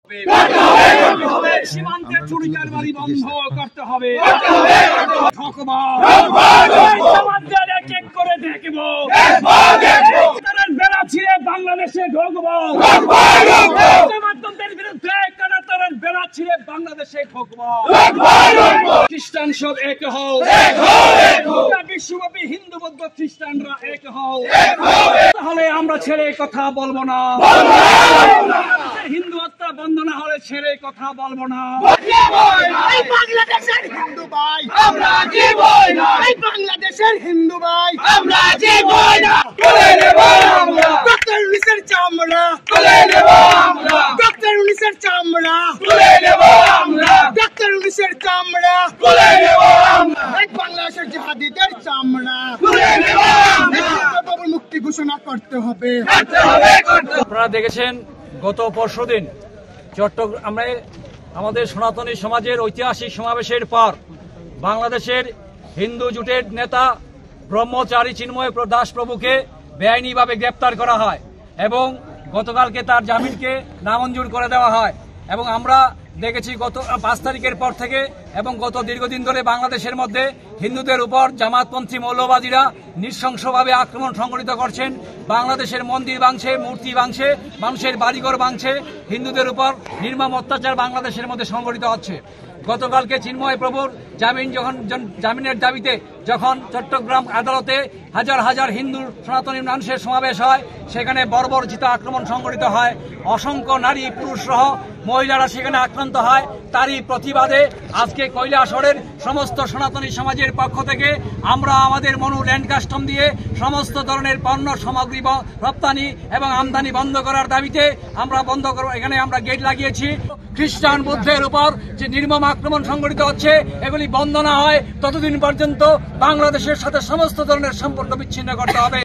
সীমান্তের চুরিচারবাড়ি বন্ধ করতে হবে। এক এক করে দেখবো বেড়া ছিঁড়ে বাংলাদেশে ঢুকবো। গণতন্ত্রের বিরুদ্ধে বেড়া ছিঁড়ে বাংলাদেশে ঢুকবো। খ্রিস্টান সব এক হও, বিশ্বব্যাপী হিন্দু বৌদ্ধ খ্রিস্টানরা এক হও, তাহলে আমরা ছেড়ে কথা বলবো না। হিন্দু হত্যা বন্ধ না হলে ছেড়ে কথা বলবো না। বাংলাদেশের হিন্দু ভাই আমরা জীবই না, বাংলাদেশের হিন্দু ভাই আমরা জীবই না। তুলে নেব আমরা ডক্টর ইউনূসের চামড়া, তুলে নেব আমরা ডক্টর ইউনূসের চামড়া, তুলে নেব আমরা ডক্টর ইউনূসের চামড়া, তুলে নেব আমরা বাংলাদেশের জিহাদিদের চামড়া, তুলে নেব আমরা মুক্তি ঘোষণা করতে হবে। আপনারা দেখেছেন গত পরশুদিন চট্টগ্রামে আমাদের সনাতনী সমাজের ঐতিহাসিক সমাবেশের পর বাংলাদেশের হিন্দু জোটের নেতা ব্রহ্মচারী চিন্ময় দাস প্রভুকে বেআইনিভাবে গ্রেপ্তার করা হয় এবং গতকালকে তার জামিনকে নামঞ্জুর করে দেওয়া হয়। এবং আমরা দেখেছি গত 5 তারিখের পর থেকে এবং গত দীর্ঘদিন ধরে বাংলাদেশের মধ্যে হিন্দুদের উপর জামাতপন্থী মৌলবাদীরা নৃশংসভাবে আক্রমণ সংঘটিত করছেন। বাংলাদেশের মন্দির ভাঙছে, মূর্তি ভাঙছে, মানুষের বাড়িঘর ভাঙছে, হিন্দুদের উপর নির্মম অত্যাচার বাংলাদেশের মধ্যে সংঘটিত হচ্ছে। গতকালকে চিন্ময় প্রভুর জামিনের দাবিতে যখন চট্টগ্রাম আদালতে হাজার হাজার হিন্দু সনাতনী মানুষের সমাবেশ হয়, সেখানে বর্বরচিত আক্রমণ সংঘটিত হয়, অসংখ্য নারী পুরুষ সহ মহিলারা সেখানে আক্রান্ত হয়। তারই প্রতিবাদে আজকে কৈলাসহরের সমস্ত সনাতনী সমাজের পক্ষ থেকে আমরা আমাদের মনু ল্যান্ড কাস্টম দিয়ে সমস্ত ধরনের পণ্য সামগ্রী রপ্তানি এবং আমদানি বন্ধ করার দাবিতে আমরা এখানে আমরা গেট লাগিয়েছি। খ্রিস্টান বৌদ্ধের উপর যে নির্মম আক্রমণ সংঘটিত হচ্ছে, এগুলি বন্ধ না হয় ততদিন পর্যন্ত বাংলাদেশের সাথে সমস্ত ধরনের সম্পর্ক বিচ্ছিন্ন করতে হবে।